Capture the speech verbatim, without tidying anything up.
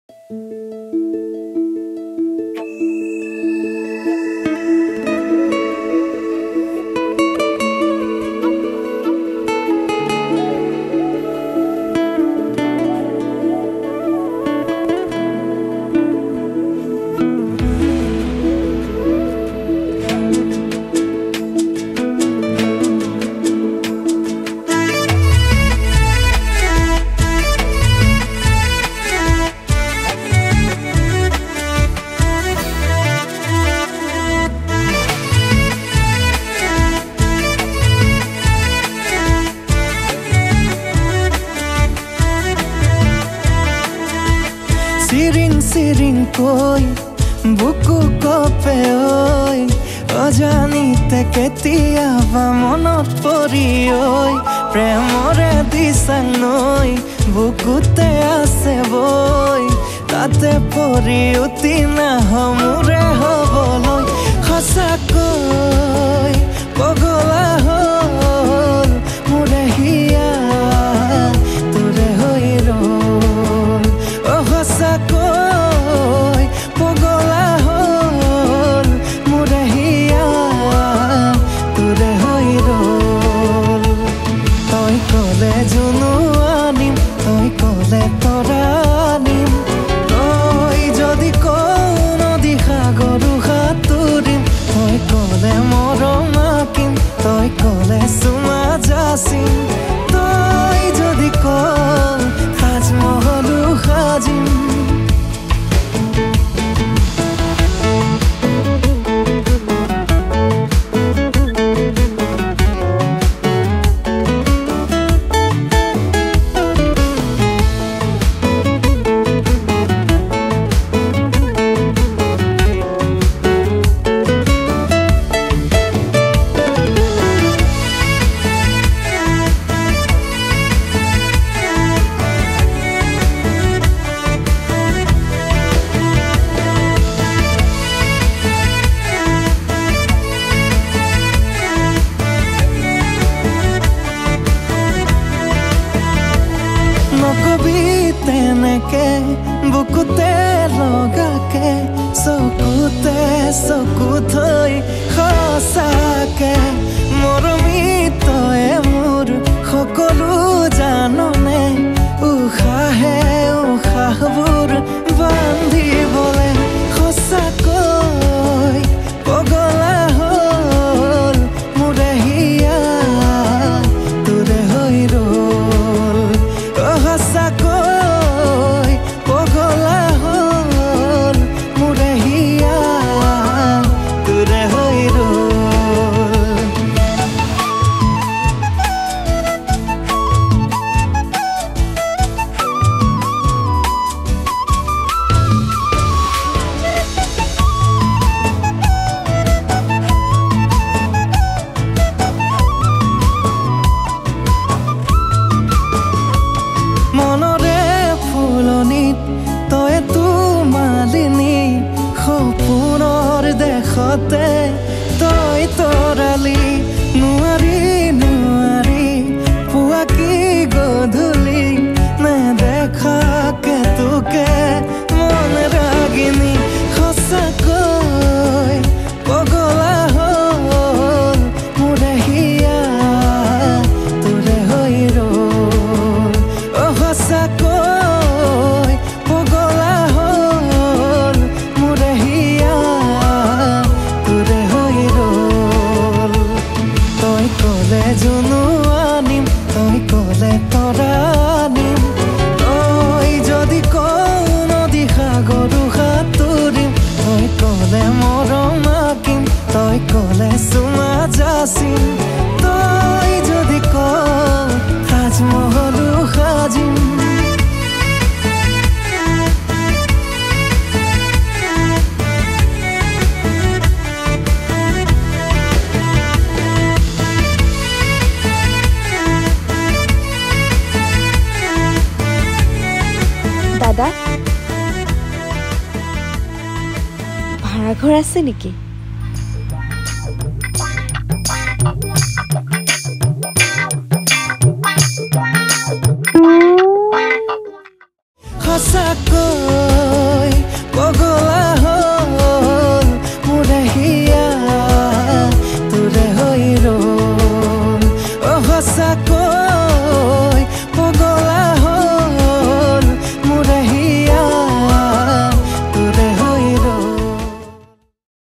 Siring siring koi buku kope oi ojanite ketiaba monot pori oi premore disang noi bukute ase boy tate pori utina homure hoboloi hosa koi pogola hol mure hiya ture hoiro Koi pogola hol mure hiya ture hoirol toy kole junu anim toy kole toranim toy jodi kono diha goru haturim toy kole moromakim toy kole suma jasim toy jodi kol Tajmahal khajim teneke bukute logake sokute sokuthoi khosake moromito emur khokolu janone ukhahe ukhabur bandi bole khosakoi pogola hol mure hiya ture hoirol khosakoi pogola hol mure hiya ture hoirol মনৰে ফুলনিত তই তোমালিনী সপোনৰ দেশতে তই তৰালি নোৱাৰি নোৱাৰি পুৱা কি গধূলি নেদেখাকে তোকে মন ৰাগিনী সঁচাকৈ পগলা হ'ল মোৰে হিয়া তোৰে হৈ ৰ'ল সঁচাকৈ পগলা হ'ল মোৰে হিয়া তোৰে হৈ ৰ'ল তই ক'লে জুনু আনিম তই ক'লে তৰানিম তই যদি কওঁ নদী সাগৰো সাঁতুৰিম তই ক'লে মৰম আঁকিম তই ক'লে চুমা যাচিম তই যদি কওঁ তাজমহলো সাজিম দাদা ভাড়া ঘৰ আছে নেকি?